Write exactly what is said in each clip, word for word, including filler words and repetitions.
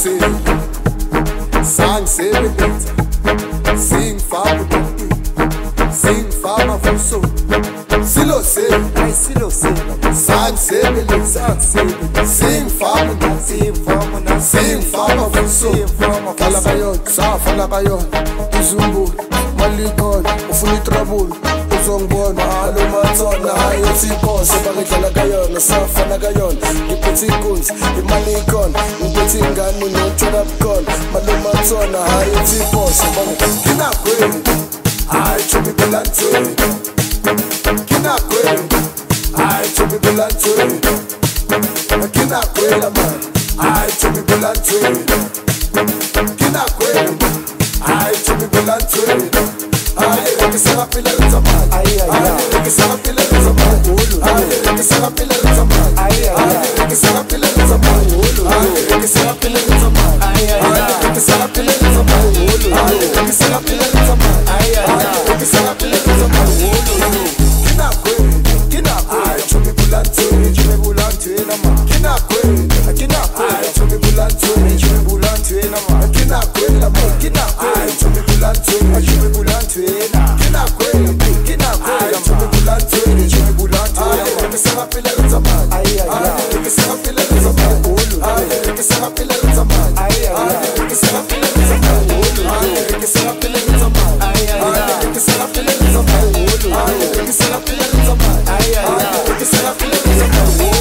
Silosile, sangisebenza, singifaka ubuti, singifaka fuso. Silosile, Ay silosile, sangisebenza, singifaka ubuti, singifaka singifaka fuso. Fala kayon, sa fala kayon, izumbu, malikon, ufuna itrabulu. Uzongibona alomathona hayi uthiphoso bangidlala kayona safana kayona ngiphethe inkunzi imali ikhona ngiphethe ingane notshona bukhona malomathona hayi uthiphoso nginagwini hayi chobi belantweni nginagwini hayi chobi belantweni nginagwini man hayi chobi belantweni nginagwini hayi chobi belantweni ay que se va a pilar el zamal ay ay que se va a pilar el zamal ay que se va a pilar el zamal ay ay que se va a pilar el zamal ay que se va a pilar el zamal ay ay que se va a pilar el zamal ay que se va a pilar el zamal ay ay que se va a pilar el zamal kina kwe kina kwe chomi bulante chomi bulante na ma kina kwe kina kwe chomi bulante chomi bulante na ma kina kwe la ma kina kwe chomi bulante chomi bulante kina kwe kina kwe chomi bulante chomi bulante que se va a pilar el zamal ay ay que se va a pilar el zamal ay que se va a pilar el zamal ay ay que se va a pilar el zamal ay que se va a pilar el zamal ay ay que se va a pilar el zamal ay que se va a pilar el zamal ay ay que se va a pilar el zamal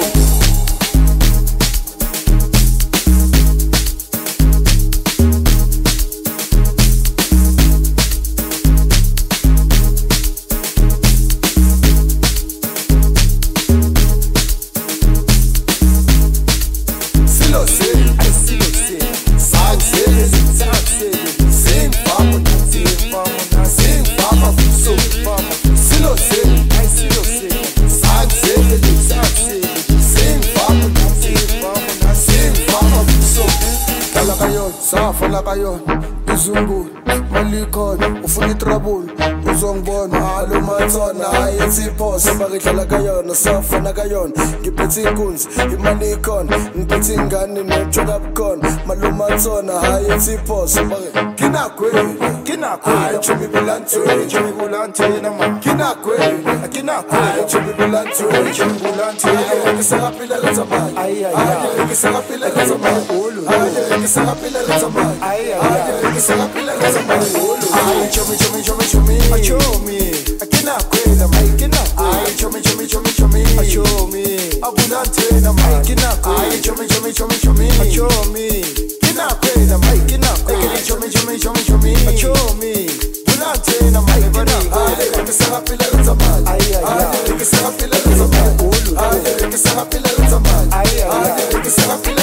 safala kayon izumbu malikon ufuna itrabulu uzongibona alomathona hayi uthiphoso bangidlala kayona safana kayona ngiphethe inkunzi imali ikhona ngiphethe ingane notshona bukhona malomathona hayi uthiphoso kinakwe kinakwe chomi bulante chomi bulante na ma kinakwe kinakwe chomi bulante chomi bulante que se va a pilar el zamal ay ay que se va a pilar el zamal ay que se va a pilar el zamal ay ay que se va a pilar el zamal ay chomi chomi chomi chomi chomi kinakwe na ma kinakwe ay chomi chomi chomi chomi chomi abulante na ma kinakwe ay chomi chomi chomi chomi chomi kinakwe na ma kinakwe chomi chomi chomi chomi chomi bulante na ma kinakwe que se va a pilar el zamal ay ay que se va a pilar el zamal ay que se va a pilar el zamal ay ay que se va a pilar